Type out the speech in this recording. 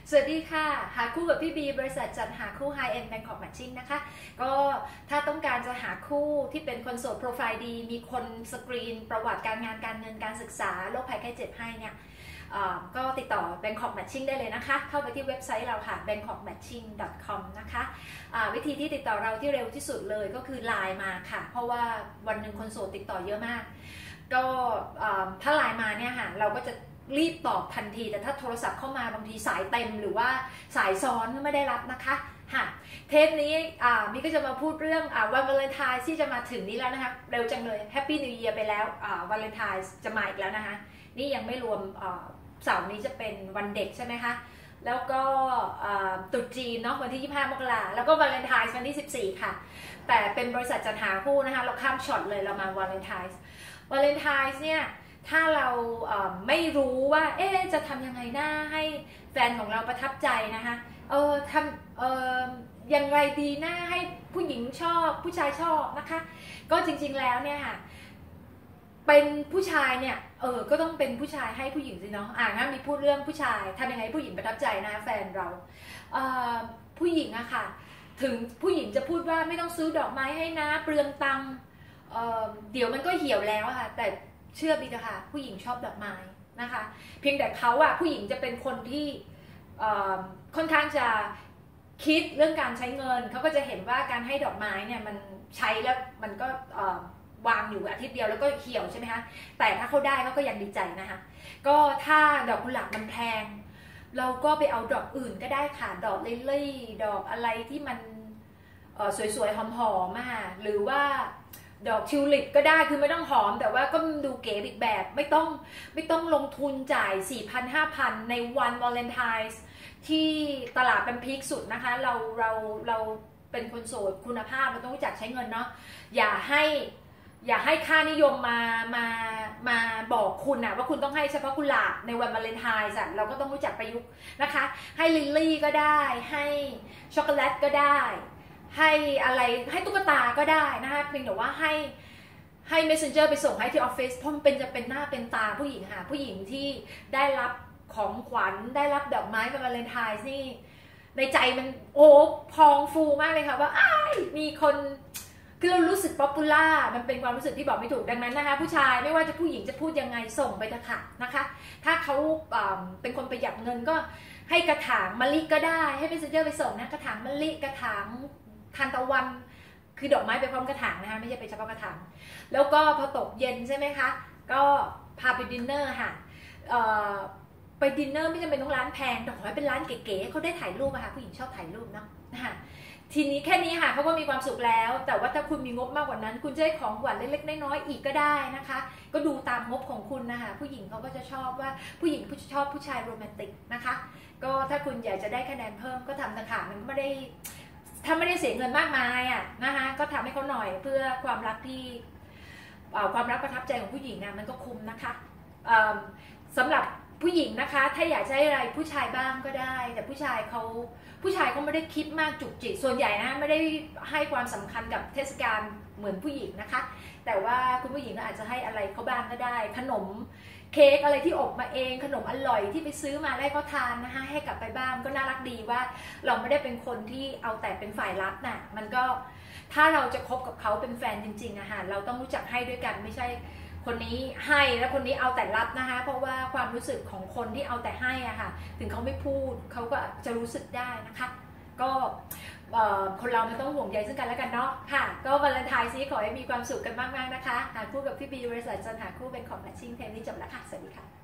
สวัสดีค่ะหาคู่กับพี่บีบริษัทจัดหาคู่ High End Bangkok Matching นะคะก็ถ้าต้องการจะหาคู่ที่เป็นคนโสดโปรไฟล์ดีมีคนสกรีนประวัติการงานการเงินการศึกษาโรคภัยไข้เจ็บให้เนี่ยก็ติดต่อ Bangkok Matching ได้เลยนะคะเข้าไปที่เว็บไซต์เราค่ะ bangkokmatching.com นะคะวิธีที่ติดต่อเราที่เร็วที่สุดเลยก็คือไลน์มาค่ะเพราะว่าวันหนึ่งคนโสดติดต่อเยอะมากก็ถ้าไลน์มาเนี่ยค่ะเราก็จะรีบตอบทันทีแต่ถ้าโทรศัพท์เข้ามาบางทีสายเต็มหรือว่าสายซ้อนก็ไม่ได้รับนะคะเทปนี้มีก็จะมาพูดเรื่องวันวาเลนไทน์ที่จะมาถึงนี้แล้วนะคะเร็วจังเลยแฮปปี้นิวเยียร์ไปแล้ววาเลนไทน์จะมาอีกแล้วนะคะนี่ยังไม่รวมเสาร์นี้จะเป็นวันเด็กใช่ไหมคะแล้วก็ตรุษจีนเนาะวันที่25 มกราแล้วก็วาเลนไทน์วันที่14ค่ะแต่เป็นบริษัทจัดหาคู่นะคะเราข้ามช็อตเลยเรามาวาเลนไทน์เนี่ยถ้าเราไม่รู้ว่าจะทำยังไงหน้าให้แฟนของเราประทับใจนะคะทำยังไงดีหน้าให้ผู้หญิงชอบผู้ชายชอบนะคะก็จริงๆแล้วเนี่ยค่ะเป็นผู้ชายเนี่ยก็ต้องเป็นผู้ชายให้ผู้หญิงสิเนาะงั้นมีพูดเรื่องผู้ชายทำยังไงผู้หญิงประทับใจนะแฟนเราผู้หญิงอะค่ะถึงผู้หญิงจะพูดว่าไม่ต้องซื้อดอกไม้ให้นะเปลืองตังค์เดี๋ยวมันก็เหี่ยวแล้วค่ะแต่เชื่อบีนะคะผู้หญิงชอบดอกไม้นะคะเพียงแต่เขาผู้หญิงจะเป็นคนที่ค่อนข้างจะคิดเรื่องการใช้เงินเขาก็จะเห็นว่าการให้ดอกไม้เนี่ยมันใช้แล้วมันก็วางอยู่อาทิตย์เดียวแล้วก็เหี่ยวใช่ไหมคะแต่ถ้าเขาได้เขาก็ยังดีใจนะคะก็ถ้าดอกกุหลาบมันแพงเราก็ไปเอาดอกอื่นก็ได้ค่ะดอกลิลลี่ดอกอะไรที่มันสวยๆหอมๆหรือว่าดอกทิวลิปก็ได้คือไม่ต้องหอมแต่ว่าก็ดูเก๋อีกแบบไม่ต้องลงทุนจ่าย 4,000-5,000 ในวันวาเลนไทน์ที่ตลาดเป็นพีคสุดนะคะเราเป็นคนโสดคุณภาพเราต้องรู้จักใช้เงินเนาะอย่าให้ค่านิยมมาบอกคุณนะว่าคุณต้องให้เฉพาะกุหลาบในวันวาเลนไทน์เราก็ต้องรู้จักประยุกต์นะคะให้ลิลลี่ก็ได้ให้ช็อกโกแลตก็ได้ให้อะไรให้ตุ๊กตาก็ได้นะคะเพียงแต่ว่าให้ messenger ไปส่งให้ที่ออฟฟิศเพราะมันจะเป็นหน้าเป็นตาผู้หญิงค่ะผู้หญิงที่ได้รับของขวัญได้รับดอกไม้เป็นวาเลนไทน์นี่ในใจมันพองฟูมากเลยค่ะว่ามีคนคือเรารู้สึกป๊อปปูล่ามันเป็นความรู้สึกที่บอกไม่ถูกดังนั้นนะคะผู้ชายไม่ว่าจะผู้หญิงจะพูดยังไงส่งไปเถอะค่ะนะคะถ้าเขาเป็นคนประหยัดเงินก็ให้กระถางมะลิก็ได้ให้ messenger ไปส่งนะกระถางมะลิกระถางทานตะวันคือดอกไม้ไปพร้อมกระถางนะคะไม่ใช่ไปเฉพาะกระถางแล้วก็พอตกเย็นใช่ไหมคะก็พาไปดินเนอร์ค่ะไปดินเนอร์ไม่จำเป็นต้องร้านแพงแต่ขอให้เป็นร้านเก๋ๆเขาได้ถ่ายรูปอะค่ะผู้หญิงชอบถ่ายรูปเนาะนะคะทีนี้แค่นี้ค่ะเขาก็มีความสุขแล้วแต่ว่าถ้าคุณมีงบมากกว่านั้นคุณจะให้ของหวานเล็กๆน้อยๆอีกก็ได้นะคะก็ดูตามงบของคุณนะคะผู้หญิงเขาก็จะชอบว่าผู้หญิงชอบผู้ชายโรแมนติกนะคะก็ถ้าคุณอยากจะได้คะแนนเพิ่มก็ทำนะคะมันก็ไม่ได้ถ้าไม่ได้เสียเงินมากมายนะคะก็ทำให้เขาหน่อยเพื่อความรักที่ความรักประทับใจของผู้หญิงมันก็คุ้มนะคะสำหรับผู้หญิงนะคะถ้าอยากจะให้อะไรผู้ชายบ้างก็ได้แต่ผู้ชายเขาไม่ได้คิดมากจุกจิกส่วนใหญ่นะไม่ได้ให้ความสำคัญกับเทศกาลเหมือนผู้หญิงนะคะแต่ว่าคุณผู้หญิงก็อาจจะให้อะไรเขาบ้างก็ได้ขนมเค้กอะไรที่อบมาเองขนมอร่อยที่ไปซื้อมาได้เขาทานนะคะให้กลับไปบ้างก็น่ารักดีว่าเราไม่ได้เป็นคนที่เอาแต่เป็นฝ่ายรับน่ะมันก็ถ้าเราจะคบกับเขาเป็นแฟนจริงๆเราต้องรู้จักให้ด้วยกันไม่ใช่คนนี้ให้แล้วคนนี้เอาแต่รับนะคะเพราะว่าความรู้สึกของคนที่เอาแต่ให้ถึงเขาไม่พูดเขาก็จะรู้สึกได้นะคะก็คนเราไม่ต้องห่วงใยซึ่งกันและกันเนาะค่ะก็วาเลนไทน์นี้ขอให้มีความสุขกันมากๆนะคะหาคู่กับพี่บีบริษัทจันหาคู่เป็นของแมทชิ่งเทปนี้จบแล้วค่ะสวัสดีค่ะ